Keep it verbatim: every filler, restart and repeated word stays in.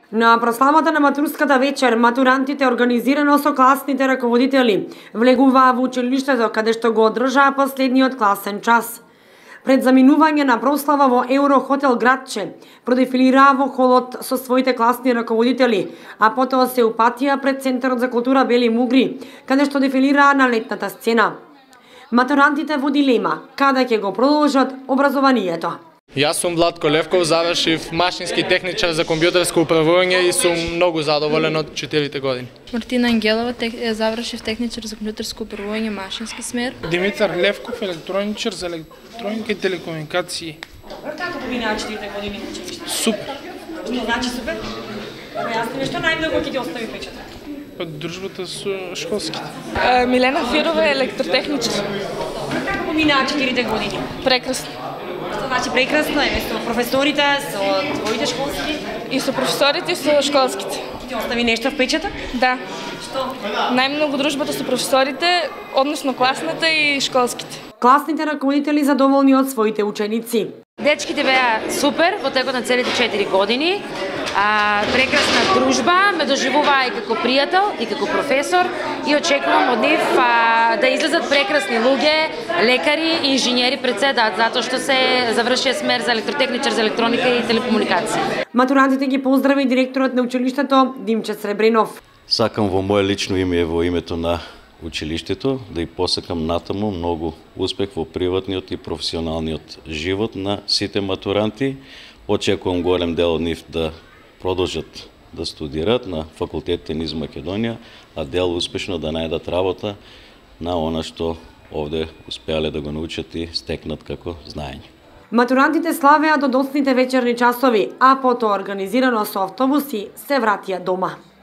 На прославата на матурската вечер, матурантите организирано со класните раководители влегуваа во училиштето каде што го одржаа последниот класен час. Пред заминување на прослава во Еврохотел Градче, продефилираа во холот со своите класни раководители, а потоа се упатија пред Центарот за култура Бели Мугри, каде што дефилираа на летната сцена. Матурантите во дилема, каде ќе го продолжат образованието. Јас сум Владко Левков, завршив машински техничар за компјутерско управување и сум многу задоволен од четирите години. Мартина Ангелова, тех... завршив техничар за компјутерско управување машински смер. Димитар Левков, електроничар за електроника и телекомуникации. Како поминаа четирите години во училиште? Супер. Што значи супер? Појасни што најмногу ќе ти остави впечаток? Од дружбата со школските. Милена Фирова, електротехничар. Како поминаа четирите години? Прекрасно. Што значи прекрасно е со професорите, со твоите школски? И со професорите, и со школските. Ти остави нешто впечаток? Да. Што? Најмногу дружбата со професорите, односно класната и школските. Класните раководители задоволни од своите ученици. Дечките беа супер во текот на целите четири години. А, прекрасна дружба, ме доживуваа и како пријател, и како професор и очекувам од нив а, да излезат прекрасни луѓе, лекари и инженери пред седаат, затоа што се завршија смер за електротехничар за електроника и телекомуникации. Матурантите ги поздрави директорот на училиштето Димче Сребренов. Сакам во мое лично име и во името на училиштето да и посакам натаму многу успех во приватниот и професионалниот живот на сите матуранти. Очекувам голем дел од нив да продолжат да студираат на факултетите низ Македонија, а дел успешно да најдат работа на она што овде успеале да го научат и стекнат како знаење. Матурантите славеа до доцните вечерни часови, а потоа организирано со автобуси се вратија дома.